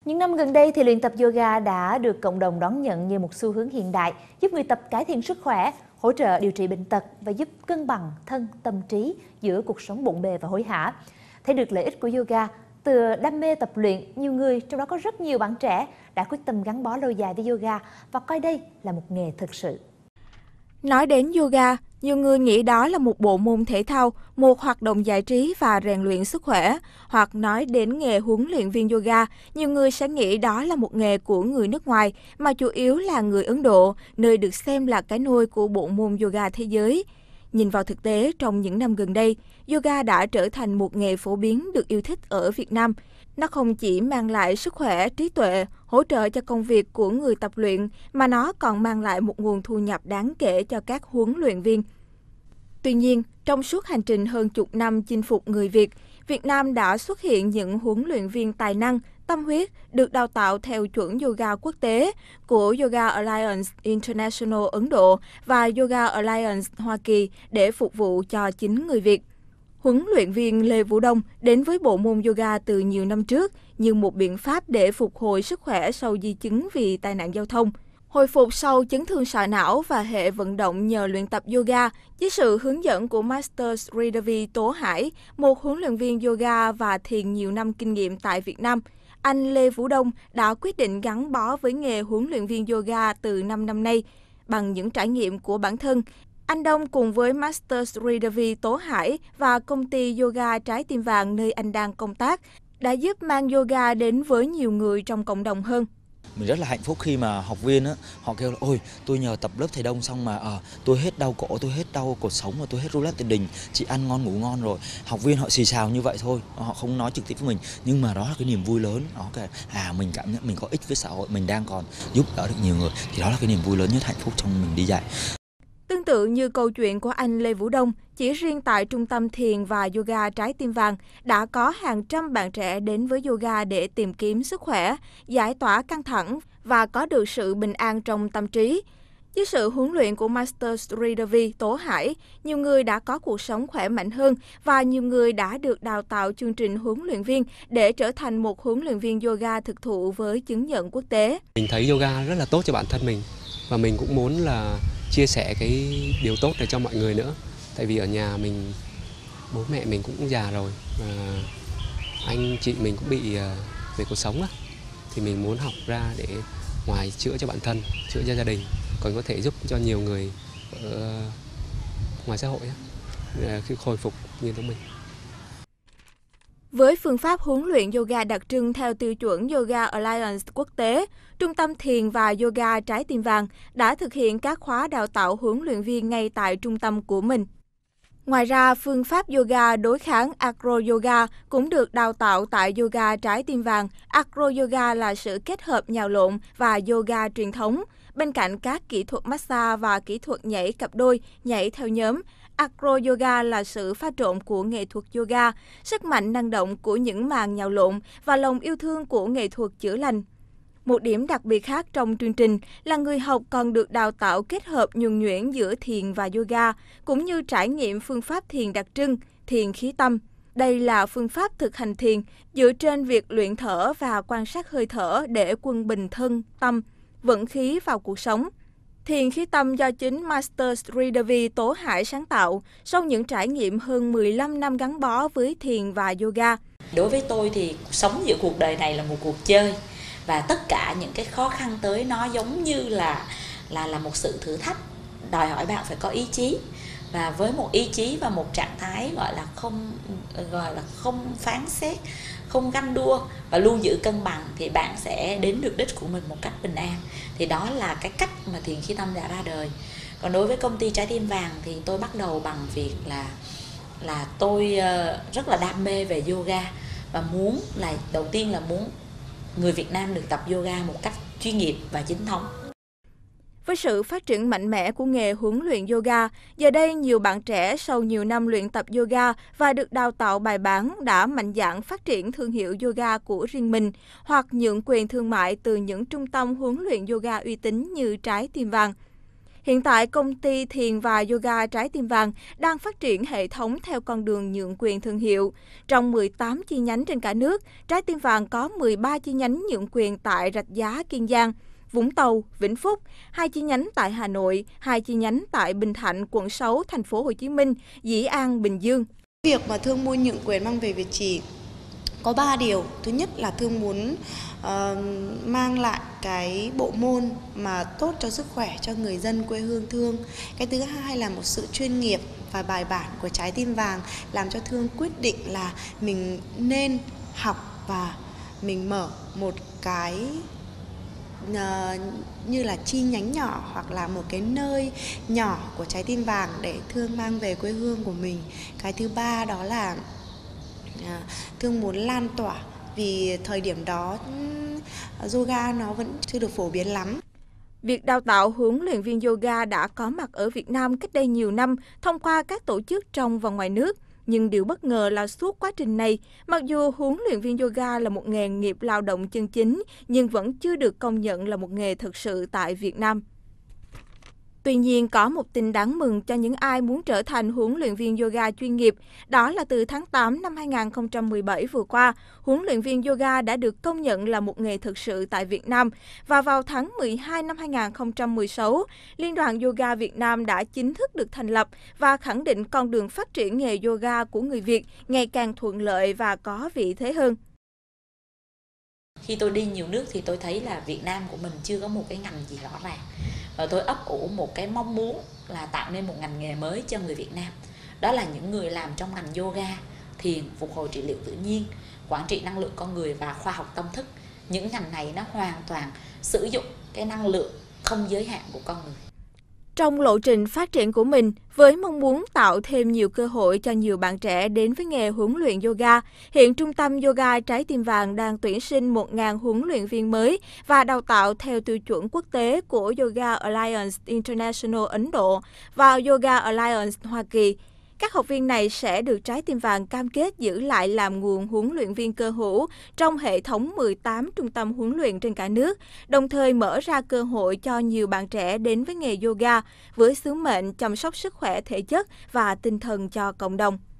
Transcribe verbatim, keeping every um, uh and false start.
Những năm gần đây thì luyện tập yoga đã được cộng đồng đón nhận như một xu hướng hiện đại, giúp người tập cải thiện sức khỏe, hỗ trợ điều trị bệnh tật và giúp cân bằng thân, tâm trí giữa cuộc sống bộn bề và hối hả. Thấy được lợi ích của yoga, từ đam mê tập luyện, nhiều người, trong đó có rất nhiều bạn trẻ, đã quyết tâm gắn bó lâu dài với yoga và coi đây là một nghề thực sự. Nói đến yoga, nhiều người nghĩ đó là một bộ môn thể thao, một hoạt động giải trí và rèn luyện sức khỏe. Hoặc nói đến nghề huấn luyện viên yoga, nhiều người sẽ nghĩ đó là một nghề của người nước ngoài, mà chủ yếu là người Ấn Độ, nơi được xem là cái nôi của bộ môn yoga thế giới. Nhìn vào thực tế, trong những năm gần đây, yoga đã trở thành một nghề phổ biến được yêu thích ở Việt Nam. Nó không chỉ mang lại sức khỏe, trí tuệ, hỗ trợ cho công việc của người tập luyện, mà nó còn mang lại một nguồn thu nhập đáng kể cho các huấn luyện viên. Tuy nhiên, trong suốt hành trình hơn chục năm chinh phục người Việt, Việt Nam đã xuất hiện những huấn luyện viên tài năng, tâm huyết, được đào tạo theo chuẩn yoga quốc tế của Yoga Alliance International Ấn Độ và Yoga Alliance Hoa Kỳ để phục vụ cho chính người Việt. Huấn luyện viên Lê Vũ Đông đến với bộ môn yoga từ nhiều năm trước như một biện pháp để phục hồi sức khỏe sau di chứng vì tai nạn giao thông, hồi phục sau chấn thương sọ não và hệ vận động nhờ luyện tập yoga với sự hướng dẫn của Master Sridevi Tố Hải, một huấn luyện viên yoga và thiền nhiều năm kinh nghiệm tại Việt Nam. Anh Lê Vũ Đông đã quyết định gắn bó với nghề huấn luyện viên yoga từ năm năm nay. Bằng những trải nghiệm của bản thân, anh Đông cùng với Master Sridevi Tố Hải và công ty yoga Trái Tim Vàng nơi anh đang công tác đã giúp mang yoga đến với nhiều người trong cộng đồng hơn. Mình rất là hạnh phúc khi mà học viên á, họ kêu là ôi tôi nhờ tập lớp thầy Đông xong mà à, tôi hết đau cổ, tôi hết đau cột sống và tôi hết rối loạn tiền đình, chị ăn ngon ngủ ngon rồi. Học viên họ xì xào như vậy thôi, họ không nói trực tiếp với mình, nhưng mà đó là cái niềm vui lớn. Đó cái à mình cảm nhận mình có ích với xã hội, mình đang còn giúp đỡ được nhiều người, thì đó là cái niềm vui lớn nhất, hạnh phúc trong mình đi dạy. Tương tự như câu chuyện của anh Lê Vũ Đông, chỉ riêng tại Trung tâm Thiền và Yoga Trái Tim Vàng đã có hàng trăm bạn trẻ đến với yoga để tìm kiếm sức khỏe, giải tỏa căng thẳng và có được sự bình an trong tâm trí. Với sự huấn luyện của Master Sridevi Tố Hải, nhiều người đã có cuộc sống khỏe mạnh hơn và nhiều người đã được đào tạo chương trình huấn luyện viên để trở thành một huấn luyện viên yoga thực thụ với chứng nhận quốc tế. Mình thấy yoga rất là tốt cho bản thân mình và mình cũng muốn là chia sẻ cái điều tốt này cho mọi người nữa. Tại vì ở nhà mình, bố mẹ mình cũng già rồi và anh chị mình cũng bị về cuộc sống á, thì mình muốn học ra để ngoài chữa cho bản thân, chữa cho gia đình, còn có thể giúp cho nhiều người ở ngoài xã hội á, khi hồi phục như chúng mình. Với phương pháp huấn luyện yoga đặc trưng theo tiêu chuẩn Yoga Alliance quốc tế, Trung tâm Thiền và Yoga Trái Tim Vàng đã thực hiện các khóa đào tạo huấn luyện viên ngay tại trung tâm của mình. Ngoài ra, phương pháp yoga đối kháng Acro Yoga cũng được đào tạo tại Yoga Trái Tim Vàng. Acro Yoga là sự kết hợp nhào lộn và yoga truyền thống, bên cạnh các kỹ thuật massage và kỹ thuật nhảy cặp đôi, nhảy theo nhóm. Acro Yoga là sự pha trộn của nghệ thuật yoga, sức mạnh năng động của những màn nhào lộn và lòng yêu thương của nghệ thuật chữa lành. Một điểm đặc biệt khác trong chương trình là người học còn được đào tạo kết hợp nhuần nhuyễn giữa thiền và yoga, cũng như trải nghiệm phương pháp thiền đặc trưng, thiền khí tâm. Đây là phương pháp thực hành thiền dựa trên việc luyện thở và quan sát hơi thở để quân bình thân, tâm, vận khí vào cuộc sống. Thiền khí tâm do chính Master Sridevi Tố Hải sáng tạo sau những trải nghiệm hơn mười lăm năm gắn bó với thiền và yoga. Đối với tôi thì sống giữa cuộc đời này là một cuộc chơi, và tất cả những cái khó khăn tới nó giống như là là là một sự thử thách, đòi hỏi bạn phải có ý chí, và với một ý chí và một trạng thái gọi là không gọi là không phán xét, không ganh đua và luôn giữ cân bằng, thì bạn sẽ đến được đích của mình một cách bình an. Thì đó là cái cách mà thiền khí tâm đã ra đời. Còn đối với công ty Trái Tim Vàng thì tôi bắt đầu bằng việc là là tôi rất là đam mê về yoga và muốn là đầu tiên là muốn người Việt Nam được tập yoga một cách chuyên nghiệp và chính thống. Với sự phát triển mạnh mẽ của nghề huấn luyện yoga, giờ đây nhiều bạn trẻ sau nhiều năm luyện tập yoga và được đào tạo bài bản đã mạnh dạn phát triển thương hiệu yoga của riêng mình hoặc nhượng quyền thương mại từ những trung tâm huấn luyện yoga uy tín như Trái Tim Vàng. Hiện tại, công ty thiền và yoga Trái Tim Vàng đang phát triển hệ thống theo con đường nhượng quyền thương hiệu. Trong mười tám chi nhánh trên cả nước, Trái Tim Vàng có mười ba chi nhánh nhượng quyền tại Rạch Giá, Kiên Giang, Vũng Tàu, Vĩnh Phúc, hai chi nhánh tại Hà Nội, hai chi nhánh tại Bình Thạnh, quận sáu, thành phố Hồ Chí Minh, Dĩ An, Bình Dương. Việc mà Thương muốn nhượng quyền mang về Việt Trì có ba điều. Thứ nhất là Thương muốn uh, mang lại cái bộ môn mà tốt cho sức khỏe cho người dân quê hương Thương. Cái thứ hai là một sự chuyên nghiệp và bài bản của Trái Tim Vàng làm cho Thương quyết định là mình nên học và mình mở một cái uh, như là chi nhánh nhỏ hoặc là một cái nơi nhỏ của Trái Tim Vàng để Thương mang về quê hương của mình. Cái thứ ba đó là À, Thương muốn lan tỏa vì thời điểm đó yoga nó vẫn chưa được phổ biến lắm. Việc đào tạo huấn luyện viên yoga đã có mặt ở Việt Nam cách đây nhiều năm thông qua các tổ chức trong và ngoài nước. Nhưng điều bất ngờ là suốt quá trình này, mặc dù huấn luyện viên yoga là một nghề nghiệp lao động chân chính, nhưng vẫn chưa được công nhận là một nghề thực sự tại Việt Nam. Tuy nhiên, có một tin đáng mừng cho những ai muốn trở thành huấn luyện viên yoga chuyên nghiệp. Đó là từ tháng tám năm hai nghìn không trăm mười bảy vừa qua, huấn luyện viên yoga đã được công nhận là một nghề thực sự tại Việt Nam. Và vào tháng mười hai năm hai nghìn không trăm mười sáu, Liên đoàn Yoga Việt Nam đã chính thức được thành lập và khẳng định con đường phát triển nghề yoga của người Việt ngày càng thuận lợi và có vị thế hơn. Khi tôi đi nhiều nước thì tôi thấy là Việt Nam của mình chưa có một cái ngành gì rõ ràng. Và tôi ấp ủ một cái mong muốn là tạo nên một ngành nghề mới cho người Việt Nam. Đó là những người làm trong ngành yoga, thiền, phục hồi trị liệu tự nhiên, quản trị năng lượng con người và khoa học tâm thức. Những ngành này nó hoàn toàn sử dụng cái năng lượng không giới hạn của con người. Trong lộ trình phát triển của mình, với mong muốn tạo thêm nhiều cơ hội cho nhiều bạn trẻ đến với nghề huấn luyện yoga, hiện Trung tâm Yoga Trái Tim Vàng đang tuyển sinh một nghìn huấn luyện viên mới và đào tạo theo tiêu chuẩn quốc tế của Yoga Alliance International Ấn Độ và Yoga Alliance Hoa Kỳ. Các học viên này sẽ được Trái Tim Vàng cam kết giữ lại làm nguồn huấn luyện viên cơ hữu trong hệ thống mười tám trung tâm huấn luyện trên cả nước, đồng thời mở ra cơ hội cho nhiều bạn trẻ đến với nghề yoga với sứ mệnh chăm sóc sức khỏe thể chất và tinh thần cho cộng đồng.